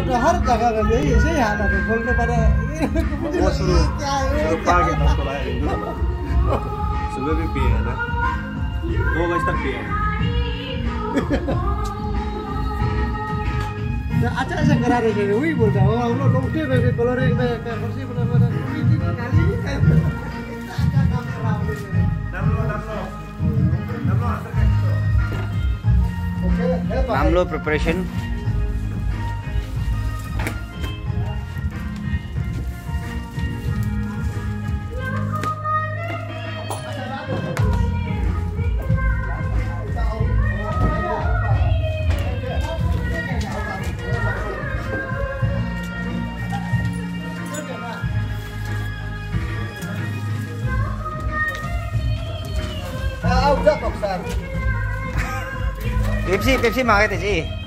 udah hard jaga kan jadi saya ada gol pada mau suruh pagi nonton lagi dulu sudah pipi ya nah mau guys tapi ya nah acara segera deh jadi wih bodoh orang lo dong dia kayak coloring kayak versi benar-benar ini kali kayak kita ada kamera ini namlo antar kayak gitu oke Namlo preparation. udah kok besar Pepsi makanya sih.